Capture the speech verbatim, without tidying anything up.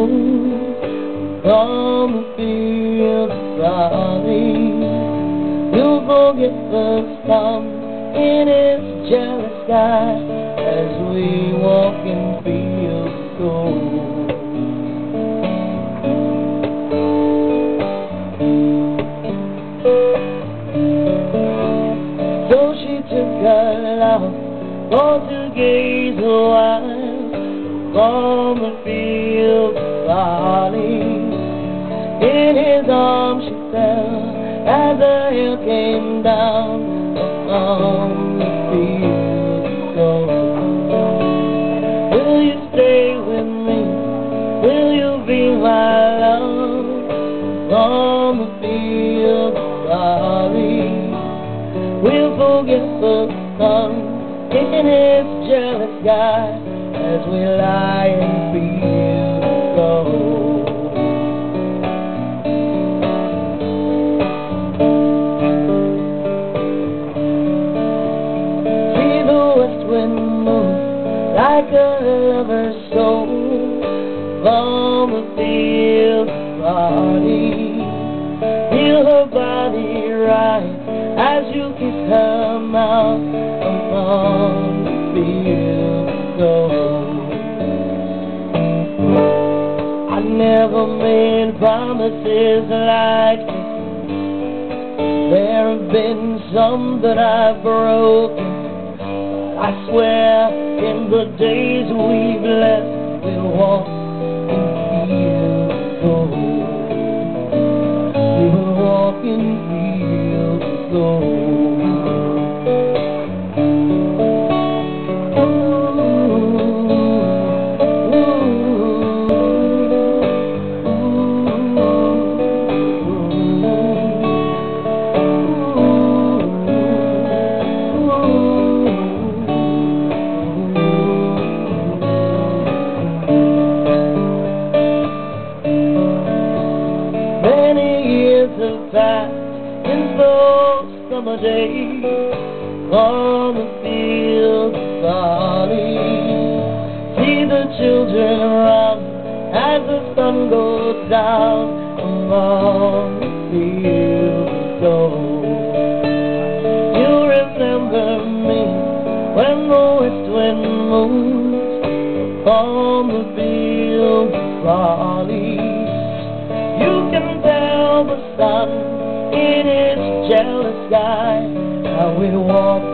moon from the field of barley. You'll forget the sun in its jealous sky as we walk in fields of gold. So she took her love for to gaze a while from the field of barley. In his arms she fell as the hail came down upon the field of gold. Will you stay with me? Will you be my love from the field of barley? We'll forget the sun in its jealous sky as we lie in fields of gold. See the west wind move like a lover's soul from the field of barley. Feel her body rise as you kiss her mouth upon the field of gold. I never made promises like this. There have been some that I've broken. I swear in the days we've left we'll walk in fields of gold. We'll walk in fields of gold. In those summer days on the field of barley, see the children run as the sun goes down among the fields of gold. You remember me when the west wind moves on the field of barley. You can tell the sun in its jealous sky how we walk